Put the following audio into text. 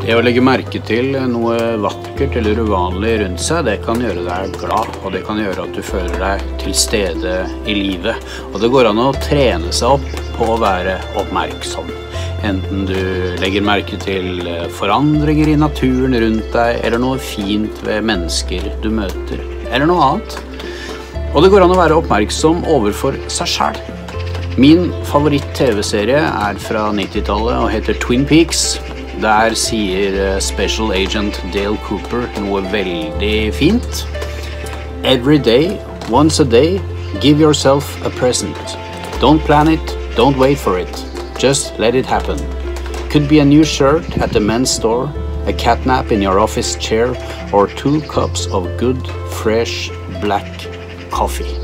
Det å legge merke til noe vakkert eller uvanlig rundt seg, det kan gjøre deg glad, og det kan gjøre at du føler deg til stede i livet. Og det går an å trene seg opp på å være oppmerksom. Enten du legger merke til forandringer i naturen rundt deg, eller noe fint ved mennesker du møter, eller noe annet. Og det går an å være oppmerksom overfor seg selv. Min favoritt-TV-serie er fra 90-tallet og heter Twin Peaks. Der sier Special Agent Dale Cooper noe veldig fint. Every day, once a day, give yourself a present. Don't plan it, don't wait for it. Just let it happen. Could be a new shirt at the men's store, a catnap in your office chair, or 2 cups of good, fresh, black coffee.